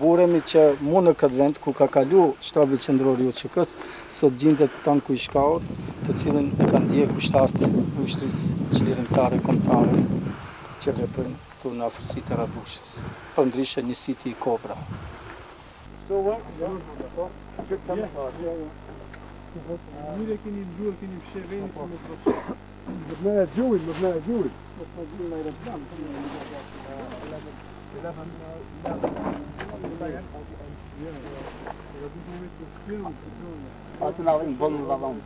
buremi që mu në këtë vend ku ka kalu shtabi qendror i UÇK-s, sot gjendet tanku i shkaut, të cilin e kanë ndjekur ushtarët e ushtrisë çlirimtare kombëtare që veprojnë këtu në afërsitë e Rabushës. Përndryshe një siti i Kobra. Mire keni ndruar, keni fsheveni për me proces. Më bëna e gjuhin, më bëna e gjuhin. Atë na vjen bon në lavon.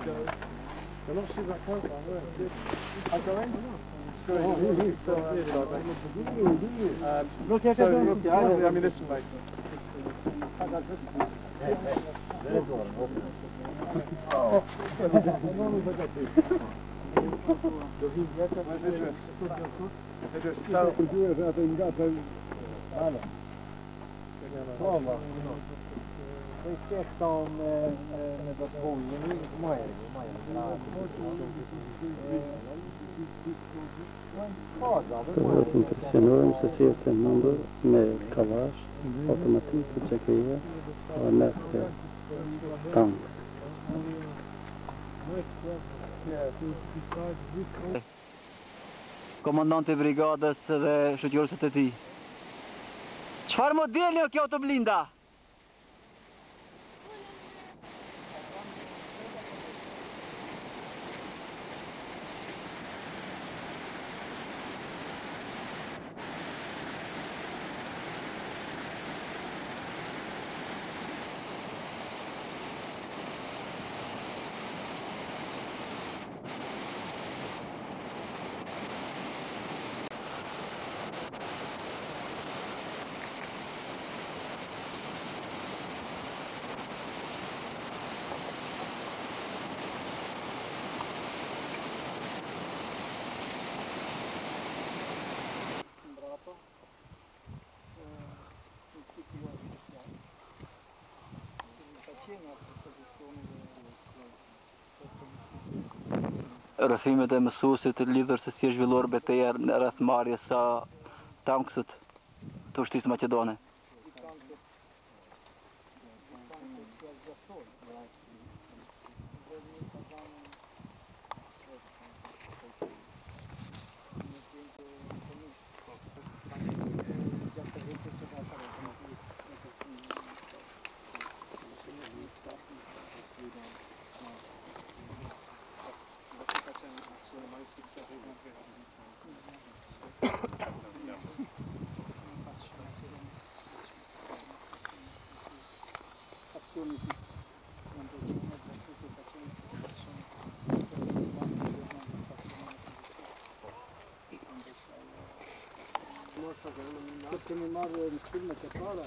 Look at the ammunition bike. Të impresionuar se si është e mundur me kavash automatik të çekeja me tank. Komandanti i brigadës dhe shoqërosët e tij. Çfarë modeli është kjo autoblinda? Rrëfimet e mësuesit lidhur se si është zhvilluar betejë rreth marrjes së tanksit të ushtrisë maqedone. Kemi marrë në filmet e para,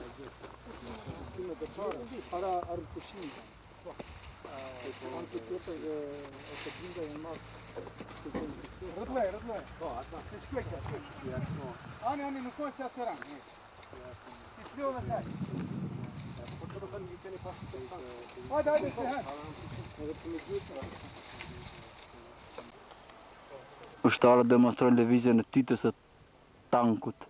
para arkushimit. Anë të tjetër e të blinda e marrë. Rëtlej. Po, atë. Se shkvekja. Ani, nuk ojë që atëran. I fljo dhe saj. Hajde, se hajde. Ushtarët demonstrojnë lëvizjen e tytës së tankut.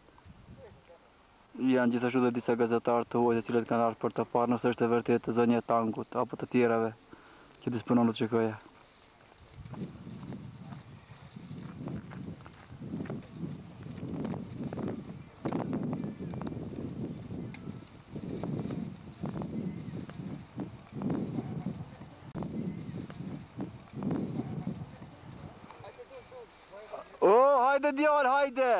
Janë gjithashtu dhe disa gazetarë të huaj të cilët kanë ardhur për të parë nëse është e vërtetë zënia e tankut apo të tjerave që disponon UÇK-ja. Hajde djalë, hajde!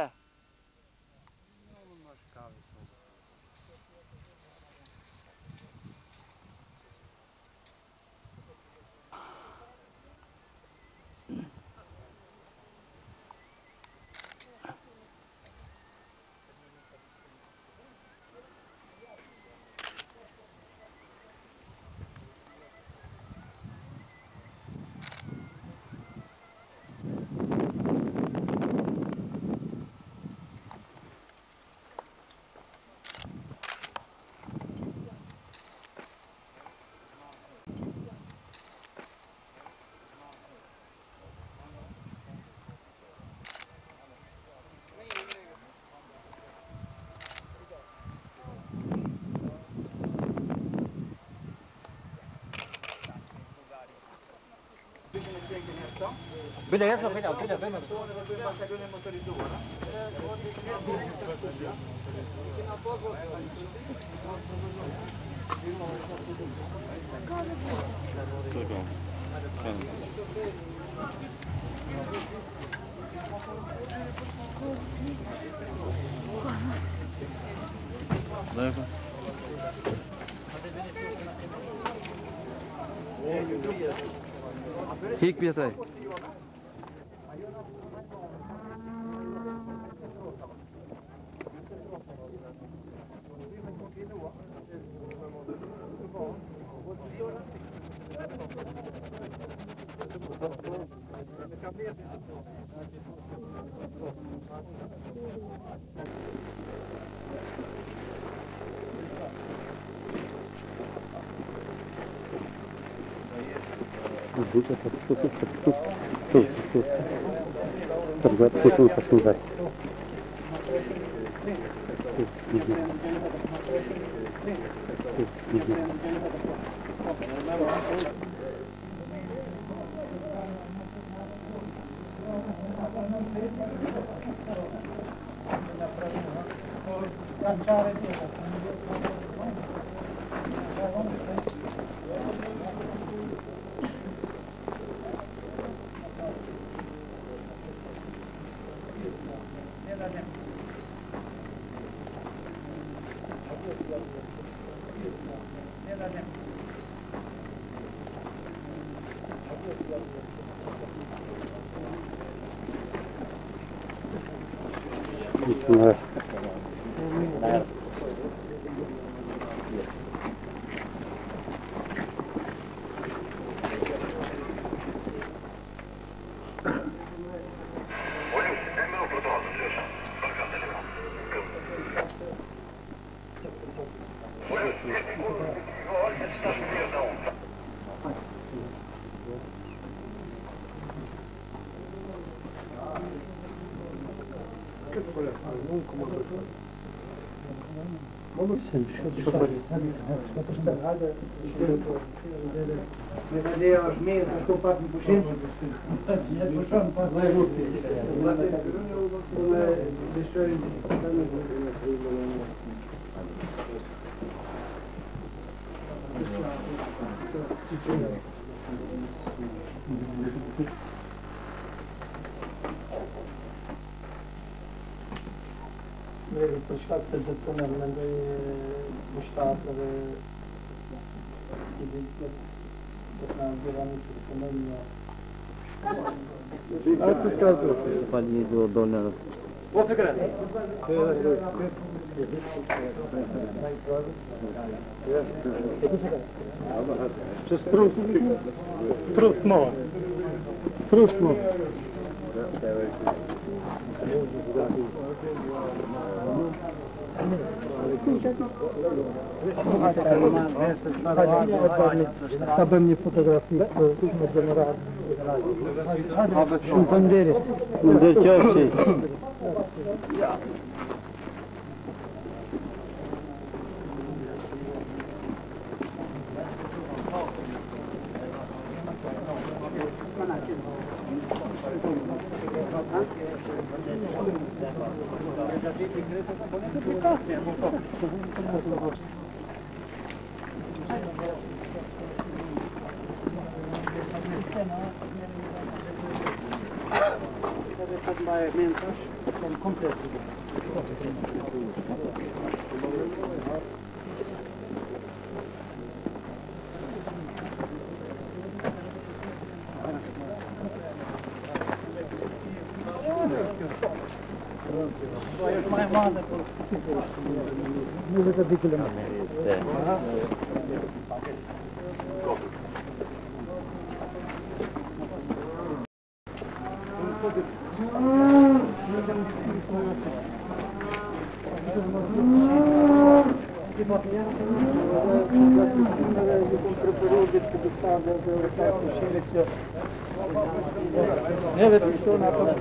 Bine, ia să mă veneau, bine, bine. Hik pjetaj. Încercat să depună lângă muștatele de tranziraniță cu mâinile. Altă scază. Se face de o doneală. O fi greu. Ce strus? Trust nouă. Trus, mă. Avem ne fotografii cu general. În pândere. Unde ce știi? Muzica de kilometri. Evet, şu an yapalım.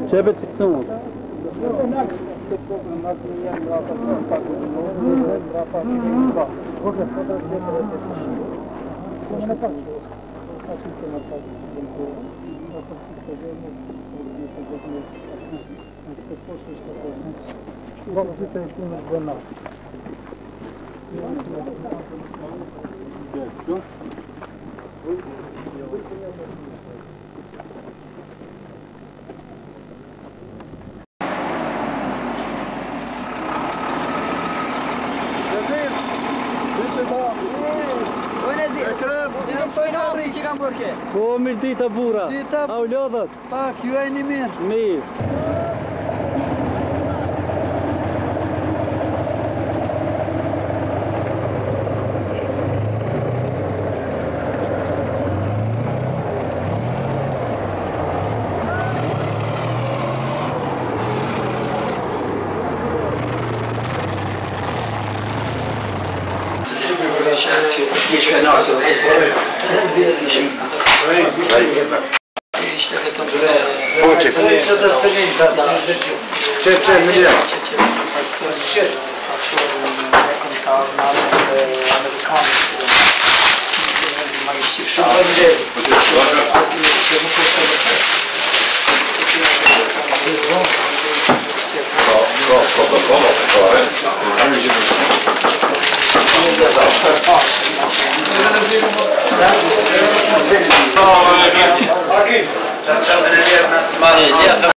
Çebe tıktın. Bună zi! Ce cam porche? O miltita bura. Dita. Au ljodat. Pak, ju e një mirë. Mirë. Ești canal sau vezi că ești vetëm se Ce, milion. Aqui,